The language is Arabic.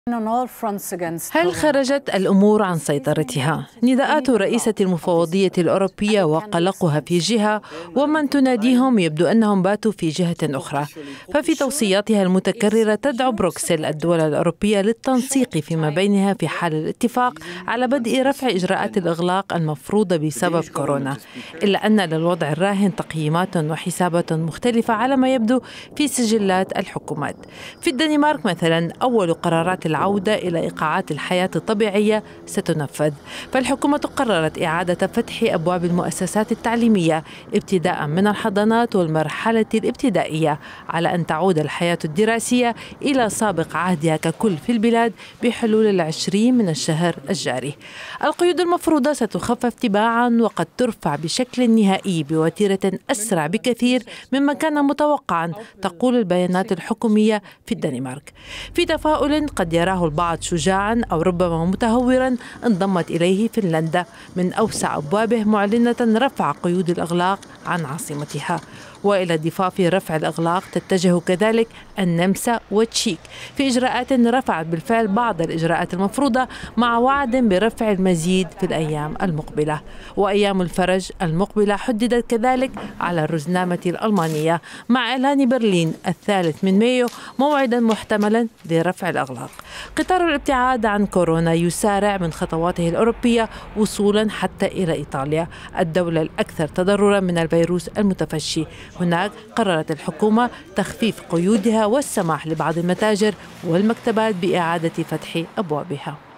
هل خرجت الأمور عن سيطرتها؟ نداءات رئيسة المفوضية الأوروبية وقلقها في جهة، ومن تناديهم يبدو أنهم باتوا في جهة أخرى. ففي توصياتها المتكررة تدعو بروكسل الدول الأوروبية للتنسيق فيما بينها في حال الاتفاق على بدء رفع إجراءات الإغلاق المفروضة بسبب كورونا، إلا أن للوضع الراهن تقييمات وحسابات مختلفة على ما يبدو في سجلات الحكومات. في الدنمارك مثلا أول قرارات العودة إلى إيقاعات الحياة الطبيعية ستنفذ، فالحكومة قررت إعادة فتح أبواب المؤسسات التعليمية ابتداء من الحضانات والمرحلة الابتدائية، على أن تعود الحياة الدراسية إلى سابق عهدها ككل في البلاد بحلول 20 من الشهر الجاري. القيود المفروضة ستخفف تباعا وقد ترفع بشكل نهائي بوتيرة أسرع بكثير مما كان متوقعا، تقول البيانات الحكومية في الدنمارك. في تفاؤل قد يراه البعض شجاعا أو ربما متهورا انضمت إليه فنلندا من أوسع أبوابه معلنة رفع قيود الإغلاق عن عاصمتها. وإلى ضفاف رفع الإغلاق تتجه كذلك النمسا والتشيك في إجراءات رفعت بالفعل بعض الإجراءات المفروضة مع وعد برفع المزيد في الأيام المقبلة. وأيام الفرج المقبلة حددت كذلك على الرزنامة الألمانية مع إعلان برلين 3 من مايو موعدا محتملا لرفع الإغلاق. قطار الابتعاد عن كورونا يسارع من خطواته الأوروبية وصولا حتى إلى إيطاليا الدولة الأكثر تضررا من الفيروس المتفشي. هناك قررت الحكومة تخفيف قيودها والسماح لبعض المتاجر والمكتبات بإعادة فتح أبوابها.